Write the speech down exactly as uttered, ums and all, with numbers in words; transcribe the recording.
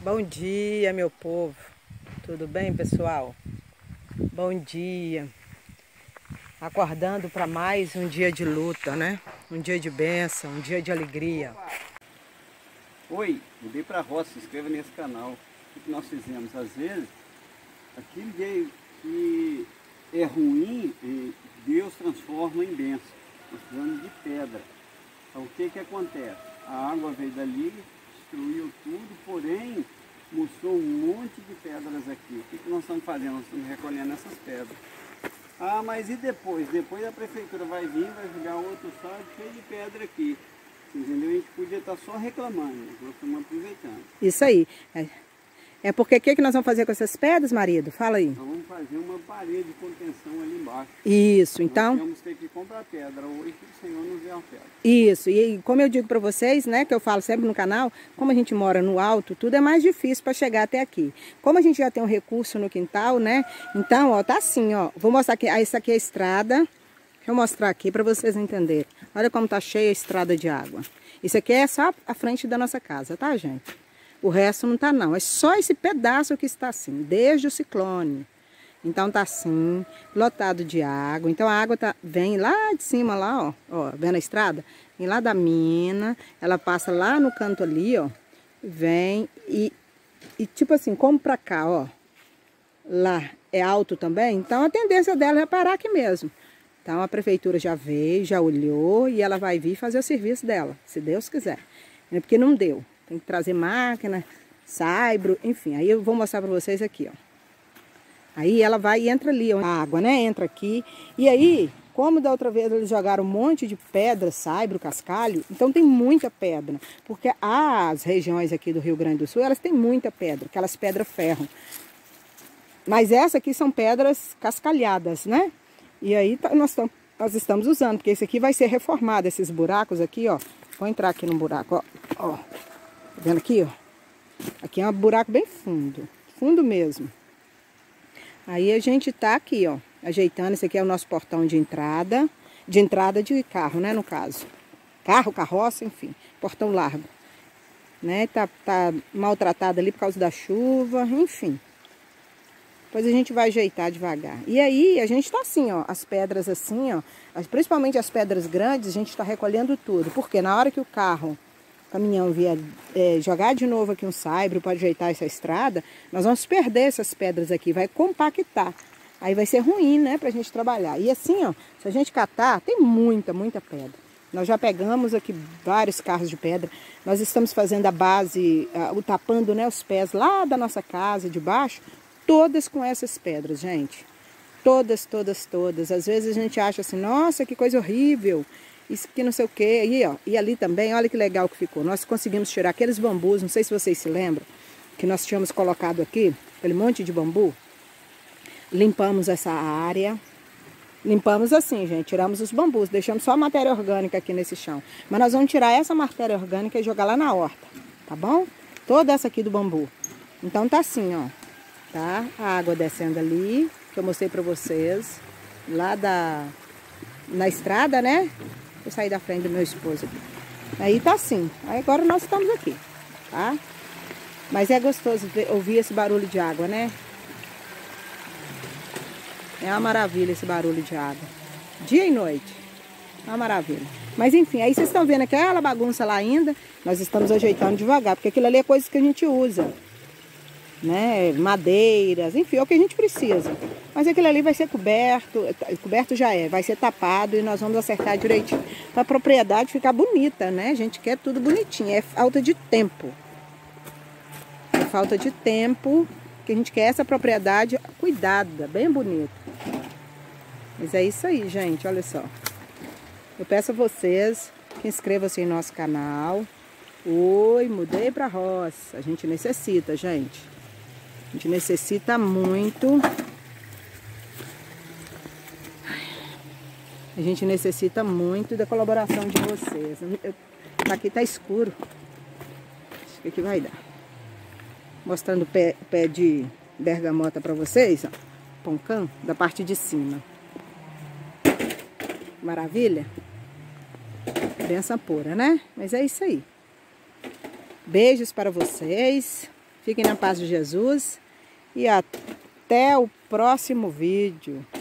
Bom dia, meu povo. Tudo bem, pessoal? Bom dia. Acordando para mais um dia de luta, né? Um dia de bênção, um dia de alegria. Oi, mudei para a roça, se inscreva nesse canal. O que nós fizemos? Às vezes, aquilo que é ruim, Deus transforma em bênção. Nós precisamos de pedra. Então, o que que acontece? A água veio dali, destruiu tudo, porém, mostrou um monte de pedras aqui. O que que nós estamos fazendo? Nós estamos recolhendo essas pedras. Ah, mas e depois? Depois a prefeitura vai vir, vai jogar outro solo cheio de pedra aqui. Entendeu? A gente podia estar só reclamando, nós estamos aproveitando. Isso aí. É, é porque o que, que nós vamos fazer com essas pedras, marido? Fala aí. Nós vamos fazer uma parede de contenção ali embaixo. Isso, então... Nós vamos ter que comprar pedra hoje, que o Senhor nos dê uma pedra. Isso, e como eu digo para vocês, né, que eu falo sempre no canal, como a gente mora no alto, tudo é mais difícil para chegar até aqui. Como a gente já tem um recurso no quintal, né, então, ó, tá assim, ó, vou mostrar aqui, ah, essa aqui é a estrada, deixa eu mostrar aqui para vocês entenderem. Olha como tá cheia a estrada de água. Isso aqui é só a frente da nossa casa, tá, gente? O resto não tá não, é só esse pedaço que está assim, desde o ciclone. Então tá assim, lotado de água. Então a água tá, vem lá de cima, lá, ó, ó, vendo a estrada? Vem lá da mina, ela passa lá no canto ali, ó, vem e, e tipo assim, como pra cá, ó, lá é alto também, então a tendência dela é parar aqui mesmo. Então a prefeitura já veio, já olhou e ela vai vir fazer o serviço dela, se Deus quiser. É porque não deu, tem que trazer máquina, saibro, enfim, aí eu vou mostrar pra vocês aqui, ó. Aí ela vai e entra ali, ó, a água, né? Entra aqui. E aí, como da outra vez eles jogaram um monte de pedra, saibro, cascalho, então tem muita pedra. Porque as regiões aqui do Rio Grande do Sul, elas têm muita pedra, aquelas pedras ferro. Mas essa aqui são pedras cascalhadas, né? E aí nós, tam, nós estamos usando, porque esse aqui vai ser reformado, esses buracos aqui, ó. Vou entrar aqui no buraco, ó. Ó. Tá vendo aqui, ó? Aqui é um buraco bem fundo, fundo mesmo. Aí a gente tá aqui, ó, ajeitando. Esse aqui é o nosso portão de entrada, de entrada de carro, né, no caso. Carro, carroça, enfim, portão largo. Né, tá, tá maltratado ali por causa da chuva, enfim. Depois a gente vai ajeitar devagar. E aí a gente tá assim, ó, as pedras assim, ó, principalmente as pedras grandes, a gente tá recolhendo tudo. Porque na hora que o carro... o caminhão vier é, jogar de novo aqui um saibro para ajeitar essa estrada, nós vamos perder essas pedras aqui, vai compactar. Aí vai ser ruim, né, pra gente trabalhar. E assim, ó, se a gente catar, tem muita, muita pedra. Nós já pegamos aqui vários carros de pedra. Nós estamos fazendo a base, uh, o tapando, né, os pés lá da nossa casa, de baixo, todas com essas pedras, gente. Todas, todas, todas. Às vezes a gente acha assim, nossa, que coisa horrível. Isso aqui não sei o que, e, ó, e ali também, olha que legal que ficou. Nós conseguimos tirar aqueles bambus, não sei se vocês se lembram, que nós tínhamos colocado aqui, aquele monte de bambu. Limpamos essa área, limpamos assim, gente, tiramos os bambus, deixamos só a matéria orgânica aqui nesse chão. Mas nós vamos tirar essa matéria orgânica e jogar lá na horta, tá bom? Toda essa aqui do bambu. Então tá assim, ó, tá? A água descendo ali, que eu mostrei pra vocês, lá da... na estrada, né? Vou sair da frente do meu esposo aqui. Aí tá assim. Aí agora nós estamos aqui, tá? Mas é gostoso ver, ouvir esse barulho de água, né? É uma maravilha esse barulho de água. Dia e noite. É uma maravilha. Mas enfim, aí vocês estão vendo aquela bagunça lá ainda. Nós estamos ajeitando devagar, porque aquilo ali é coisa que a gente usa. Né, madeiras, enfim, é o que a gente precisa. Mas aquilo ali vai ser coberto, coberto já é, vai ser tapado e nós vamos acertar direitinho. Para a propriedade ficar bonita, né? A gente quer tudo bonitinho, é falta de tempo. É falta de tempo que a gente quer essa propriedade cuidada, bem bonita. Mas é isso aí, gente, olha só. Eu peço a vocês que inscrevam-se em nosso canal. Oi, mudei para roça. A gente necessita, gente. A gente necessita muito. A gente necessita muito da colaboração de vocês. Eu, aqui tá escuro. Acho que aqui vai dar. Mostrando o pé, o pé de bergamota para vocês, ó. Poncã, da parte de cima. Maravilha? Benção pura, né? Mas é isso aí. Beijos para vocês. Fiquem na paz de Jesus e até o próximo vídeo.